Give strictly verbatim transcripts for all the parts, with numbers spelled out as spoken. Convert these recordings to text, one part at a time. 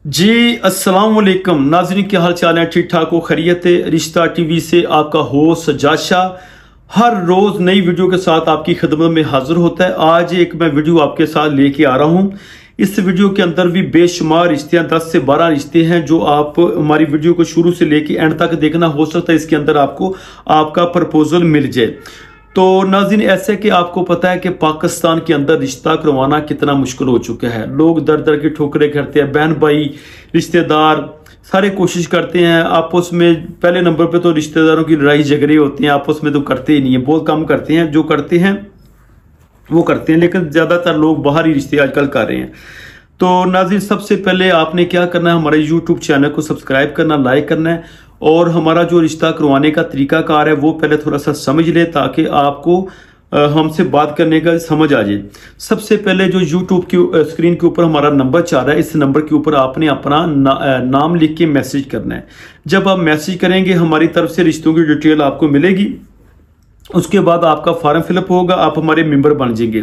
जी अस्सलाम वालेकुम नाज़रीन, क्या हाल चाल है? ठीक ठाक हो? खैरियत है? रिश्ता टीवी से आपका होस्ट सजाशा हर रोज़ नई वीडियो के साथ आपकी खिदमत में हाजिर होता है। आज एक मैं वीडियो आपके साथ लेके आ रहा हूँ। इस वीडियो के अंदर भी बेशुमार रिश्ते हैं, दस से बारह रिश्ते हैं जो आप हमारी वीडियो को शुरू से लेके एंड तक देखना। हो सकता है इसके अंदर आपको आपका प्रपोजल मिल जाए। तो नाज़रीन, ऐसे कि आपको पता है कि पाकिस्तान के अंदर रिश्ता करवाना कितना मुश्किल हो चुका है। लोग दर दर की ठोकरें करते हैं, बहन भाई रिश्तेदार सारे कोशिश करते हैं आपस में। पहले नंबर पे तो रिश्तेदारों की लड़ाई झगड़े होते हैं, आपस में तो करते ही नहीं है, बहुत कम करते हैं। जो करते हैं वो करते हैं, लेकिन ज़्यादातर लोग बाहर ही रिश्ते आजकल कर रहे हैं। तो नाज़रीन, सबसे पहले आपने क्या करना है, हमारे यूट्यूब चैनल को सब्सक्राइब करना, लाइक करना है और हमारा जो रिश्ता करवाने का तरीकाकार है वो पहले थोड़ा सा समझ ले, ताकि आपको हमसे बात करने का समझ आ जाए। सबसे पहले जो यूट्यूब की स्क्रीन के ऊपर हमारा नंबर चल रहा है, इस नंबर के ऊपर आपने अपना ना, नाम लिख के मैसेज करना है। जब आप मैसेज करेंगे हमारी तरफ से रिश्तों की डिटेल आपको मिलेगी। उसके बाद आपका फॉर्म फिलअप होगा, आप हमारे मेंबर बन जाएंगे।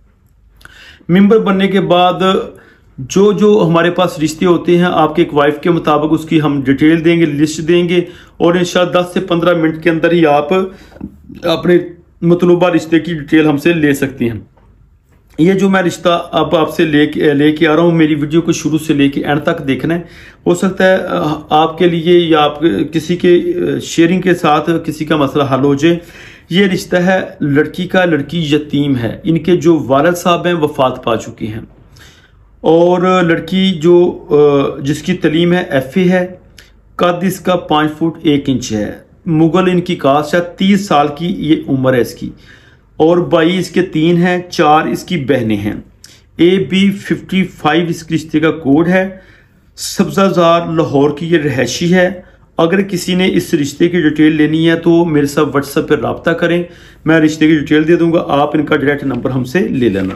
मेंबर बनने के बाद जो जो हमारे पास रिश्ते होते हैं, आपके एक वाइफ के मुताबिक उसकी हम डिटेल देंगे, लिस्ट देंगे और इंशाल्लाह दस से पंद्रह मिनट के अंदर ही आप अपने मतलूबा रिश्ते की डिटेल हमसे ले सकती हैं। ये जो मैं रिश्ता अब आपसे लेके लेके आ रहा हूँ, मेरी वीडियो को शुरू से लेके एंड तक देखना है। हो सकता है आपके लिए या आप किसी के शेयरिंग के साथ किसी का मसला हल हो जाए। ये रिश्ता है लड़की का, लड़की यतीम है, इनके जो वालिद साहब हैं वफात पा चुके हैं और लड़की जो जिसकी तलीम है एफ ए है, कद इसका पाँच फुट एक इंच है, मुगल इनकी कास्ट है, तीस साल की ये उम्र है इसकी और बाई इसके तीन हैं, चार इसकी बहनें हैं। ए बी फिफ्टी फाइव इस रिश्ते का कोड है। सब्जाजार लाहौर की ये रहायशी है। अगर किसी ने इस रिश्ते की डिटेल लेनी है तो मेरे साथ व्हाट्सएप पर रब्ता करें, मैं रिश्ते की डिटेल दे दूंगा, आप इनका डायरेक्ट नंबर हमसे ले लेना।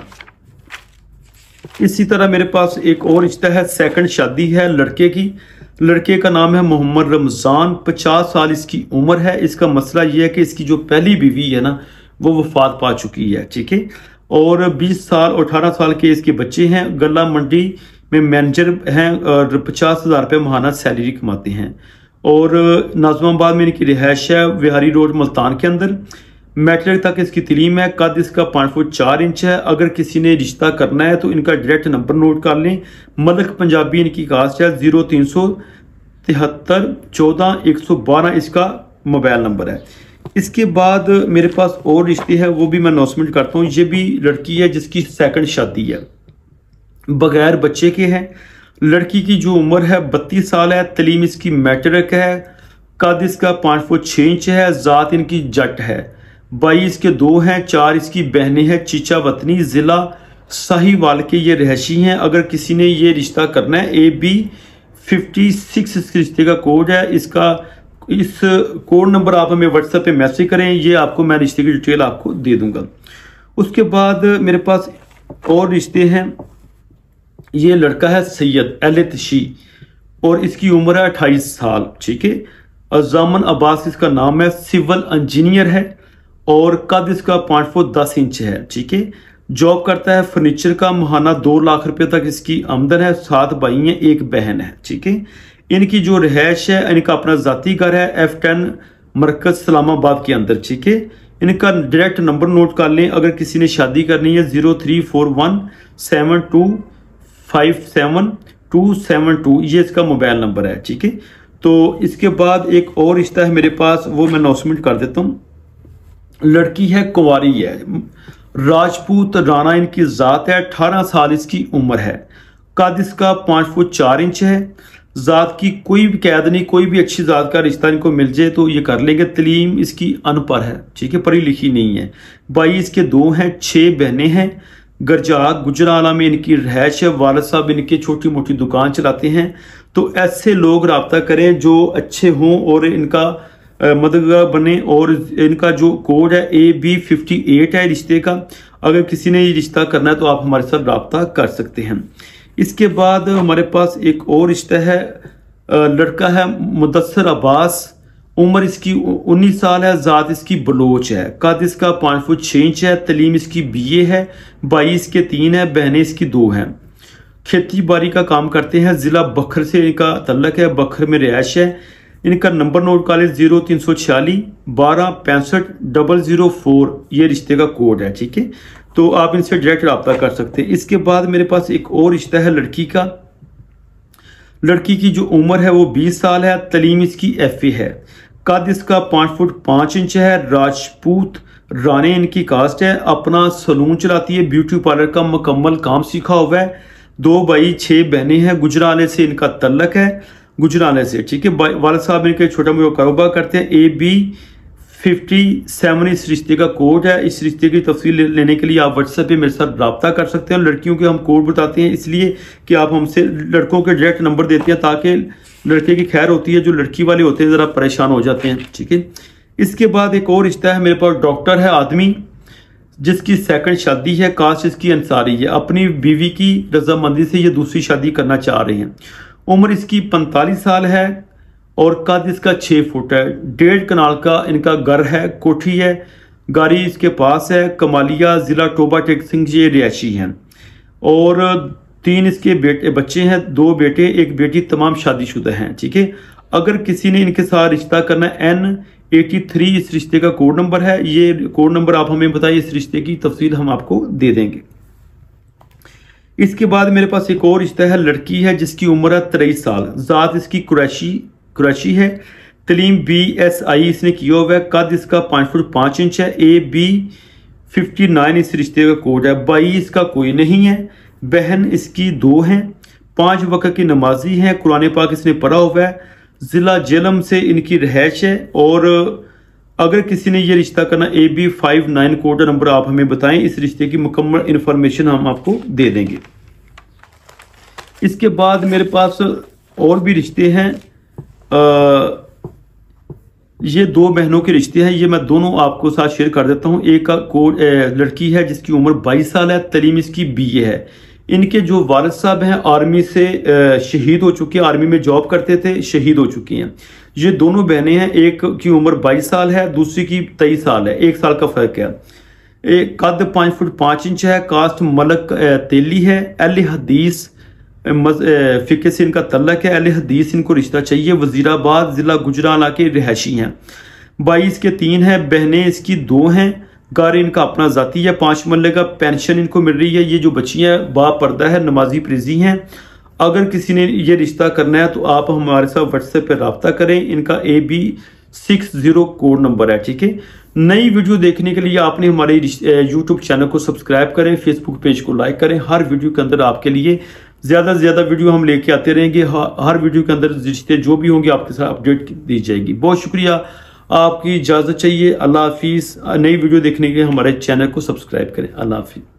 इसी तरह मेरे पास एक और रिश्ता है, सेकंड शादी है लड़के की। लड़के का नाम है मोहम्मद रमज़ान, पचास साल इसकी उम्र है। इसका मसला ये है कि इसकी जो पहली बीवी है ना वो वफात पा चुकी है, ठीक है। और बीस साल और अठारह साल के इसके बच्चे हैं। गला मंडी में मैनेजर हैं और पचास हज़ार रुपये महाना सैलरी कमाते हैं और नाज़माबाद में इनकी रिहाइश है, विहारी रोड मुल्तान के अंदर। मैट्रिक तक इसकी तलीम है, कद इसका पाँच फुट चार इंच है। अगर किसी ने रिश्ता करना है तो इनका डायरेक्ट नंबर नोट कर लें। मलक पंजाबी इनकी कास्ट है, जीरो तीन सौ तिहत्तर चौदह एक सौ बारह इसका मोबाइल नंबर है। इसके बाद मेरे पास और रिश्ते हैं, वो भी मैं अनाउंसमेंट करता हूँ। ये भी लड़की है जिसकी सेकंड शादी है, बगैर बच्चे के हैं। लड़की की जो उम्र है बत्तीस साल है, तलीम इसकी मैट्रिक है, कद इसका पाँच फुट छः इंच है, ज़ात इनकी जट है, बाई इसके दो हैं, चार इसकी बहनें हैं। चीचा वतनी, ज़िला साहिवाल के ये रहशी हैं। अगर किसी ने ये रिश्ता करना है, ए बी फिफ्टी सिक्स इस रिश्ते का कोड है। इसका इस कोड नंबर आप हमें व्हाट्सएप पे मैसेज करें, ये आपको मैं रिश्ते की डिटेल आपको दे दूंगा। उसके बाद मेरे पास और रिश्ते हैं। ये लड़का है सैयद एलतशी और इसकी उम्र है अट्ठाईस साल, ठीक है। अजामन अब्बास इसका नाम है, सिविल इंजीनियर है और कद इसका पाँच फुट दस इंच है, ठीक है। जॉब करता है फर्नीचर का, महाना दो लाख रुपए तक इसकी आमदन है। सात भाई हैं, एक बहन है, ठीक है। इनकी जो रिहाइश है, इनका अपना जाती घर है एफ टेन मरकज इस्लामाबाद के अंदर, ठीक है। इनका डायरेक्ट नंबर नोट कर लें, अगर किसी ने शादी करनी है, zero three four one seven two five seven two seven two ये इसका मोबाइल नंबर है, ठीक है। तो इसके बाद एक और रिश्ता है मेरे पास, वो मैं अनाउंसमेंट कर देता हूँ। लड़की है, कुंवारी है, राजपूत राणा इनकी जात है, अठारह साल इसकी उम्र है, कद इसका पाँच फुट चार इंच है। जात की कोई भी कैद नहीं, कोई भी अच्छी जात का रिश्ता इनको मिल जाए तो ये कर लेंगे। तलीम इसकी अनपढ़ है, ठीक है, पढ़ी लिखी नहीं है। भाई इसके दो हैं, छः बहनें हैं। गरजाक गुजराला में इनकी रहायश है, वालिद साहब इनके छोटी मोटी दुकान चलाते हैं। तो ऐसे लोग रब्ता करें जो अच्छे हों और इनका मददगार बने। और इनका जो कोड है ए बी फिफ्टी एट है रिश्ते का। अगर किसी ने ये रिश्ता करना है तो आप हमारे साथ रब्ता कर सकते हैं। इसके बाद हमारे पास एक और रिश्ता है, लड़का है मुदस्सर अब्बास, उम्र इसकी उन्नीस साल है, ज़ात इसकी बलोच है, कद इसका पाँच फुट छः इंच है, तलीम इसकी बी ए है, बाई इसके तीन है, बहनें इसकी दो हैं। खेती बाड़ी का काम करते हैं, ज़िला बखर से इनका तल्लक है, बखर में रिहायश है। इनका नंबर नोट कर लें जीरो तीन सौ छियालीस बारह पैंसठ डबल ज़ीरो फोर, ये रिश्ते का कोड है, ठीक है। तो आप इनसे डायरेक्ट रब्ता कर सकते हैं। इसके बाद मेरे पास एक और रिश्ता है लड़की का। लड़की की जो उम्र है वो बीस साल है, तलीम इसकी एफ ए है, कद इसका पाँच फुट पाँच इंच है, राजपूत राणे इनकी कास्ट है, अपना सलून चलाती है, ब्यूटी पार्लर का मुकम्मल काम सीखा हुआ है। दो भाई छः बहनें हैं, गुजराले से इनका तल्लक है, गुजराले से, ठीक है। वालिद साहब इनके छोटा मोटा कारोबार करते हैं। ए बी फिफ्टी सेवन इस रिश्ते का कोड है। इस रिश्ते की तफसील लेने के लिए आप व्हाट्सएप पे मेरे साथ रब्ता कर सकते हैं। लड़कियों के हम कोड बताते हैं इसलिए कि आप हमसे लड़कों के डायरेक्ट नंबर देते हैं ताकि लड़के की खैर होती है, जो लड़की वाले होते हैं ज़रा परेशान हो जाते हैं, ठीक है। इसके बाद एक और रिश्ता है मेरे पास, डॉक्टर है आदमी जिसकी सेकंड शादी है, कास्ट इसकी अंसारी है, अपनी बीवी की रजामंदी से ये दूसरी शादी करना चाह रहे हैं। उम्र इसकी पैंतालीस साल है और कद इसका छः फुट है, डेढ़ कनाल का इनका घर है, कोठी है, गाड़ी इसके पास है, कमालिया ज़िला टोबा टेक सिंह ये रिहायशी हैं। और तीन इसके बेटे बच्चे हैं, दो बेटे एक बेटी, तमाम शादीशुदा हैं, ठीक है। अगर किसी ने इनके साथ रिश्ता करना है, एन एटी थ्री इस रिश्ते का कोड नंबर है। ये कोड नंबर आप हमें बताइए, इस रिश्ते की तफसील हम आपको दे देंगे। इसके बाद मेरे पास एक और रिश्ता है, लड़की है जिसकी उम्र है तेईस साल, ज़ात इसकी कुरैशी कुरैशी है, तलीम बी एस आई इसने किया हुआ है, कद इसका पाँच फुट पाँच इंच है, ए बी फिफ्टी नाइन इस रिश्ते का कोड है। भाई इसका कोई नहीं है, बहन इसकी दो हैं, पाँच वक्त की नमाजी हैं, कुरान पाक इसने पढ़ा हुआ है, ज़िला जेलम से इनकी रिहायश है। और अगर किसी ने ये रिश्ता करना, A B five nine code number आप हमें बताएं, इस रिश्ते की मुकम्मल इंफॉर्मेशन हम आपको दे देंगे। इसके बाद मेरे पास और भी रिश्ते हैं, आ, ये दो बहनों के रिश्ते हैं, ये मैं दोनों आपको साथ शेयर कर देता हूँ। एक का कोड लड़की है जिसकी उम्र बाईस साल है, तलीम इसकी बी ए है। इनके जो वालिद साहब हैं आर्मी से शहीद हो चुके हैं, आर्मी में जॉब करते थे, शहीद हो चुकी हैं। ये दोनों बहनें हैं, एक की उम्र बाईस साल है, दूसरी की तेईस साल है, एक साल का फर्क है। एक कद पाँच फुट पाँच इंच है, कास्ट मलक तेली है, अहले हदीस फिके से इनका तल्लक है, अहले हदीस इनको रिश्ता चाहिए, वजीराबाद ज़िला गुजराला के रिहायशी हैं। बाईस के तीन हैं, बहनें इसकी दो हैं, घर इनका अपना जाती है, पाँच मरले का पेंशन इनको मिल रही है। ये जो बच्चियाँ हैं बापर्दा है, नमाजी प्रिजी हैं। अगर किसी ने ये रिश्ता करना है तो आप हमारे साथ व्हाट्सएप पर रब्ता करें। इनका A B six zero code number है, ठीक है। नई वीडियो देखने के लिए आपने हमारे यूट्यूब चैनल को सब्सक्राइब करें, फेसबुक पेज को लाइक करें। हर वीडियो के अंदर आपके लिए ज़्यादा से ज़्यादा वीडियो हम लेके आते रहेंगे। हर वीडियो के अंदर रिश्ते जो भी होंगे आपके साथ अपडेट दी जाएगी। बहुत शुक्रिया, आपकी इजाज़त चाहिए। अल्लाह हाफिज़। नई वीडियो देखने के लिए हमारे चैनल को सब्सक्राइब करें। अल्लाह हाफिज़।